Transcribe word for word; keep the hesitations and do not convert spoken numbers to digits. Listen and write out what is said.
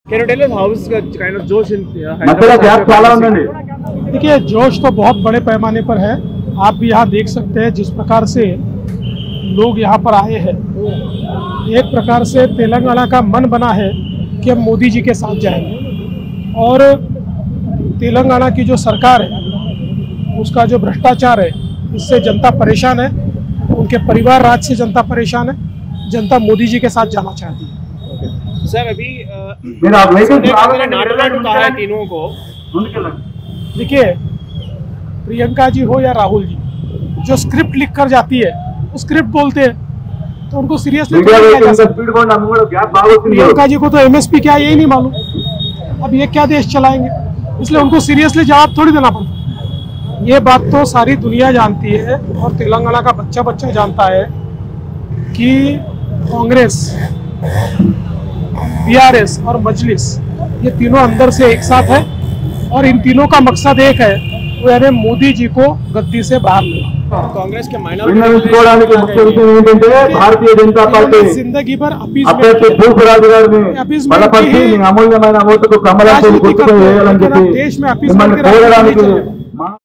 Can you tell us how is the kind of जोश in देखिए, जोश तो बहुत बड़े पैमाने पर है। आप भी यहाँ देख सकते हैं जिस प्रकार से लोग यहाँ पर आए हैं। एक प्रकार से तेलंगाना का मन बना है कि हम मोदी जी के साथ जाएंगे, और तेलंगाना की जो सरकार है उसका जो भ्रष्टाचार है इससे जनता परेशान है, उनके परिवार राज से जनता परेशान है, जनता मोदी जी के साथ जाना चाहती है। सर अभी कहा है तीनों को, देखिए प्रियंका जी हो या राहुल जी, जो स्क्रिप्ट लिख कर जाती है वो स्क्रिप्ट बोलते हैं, तो उनको सीरियसली प्रियंका जी को तो एमएसपी क्या यही नहीं मालूम, अब ये क्या देश चलाएंगे, इसलिए उनको सीरियसली जवाब थोड़ी देना पड़ता। ये बात तो सारी दुनिया जानती है और तेलंगाना का बच्चा बच्चा जानता है कि कांग्रेस, बीआरएस और मजलिस ये तीनों अंदर से एक साथ है, और इन तीनों का मकसद एक है, वो यानी मोदी जी को गद्दी से बाहर लेना। कांग्रेस के भारतीय जनता पार्टी जिंदगी भर అమూల్యమైన ఓటుకు కమలం देश में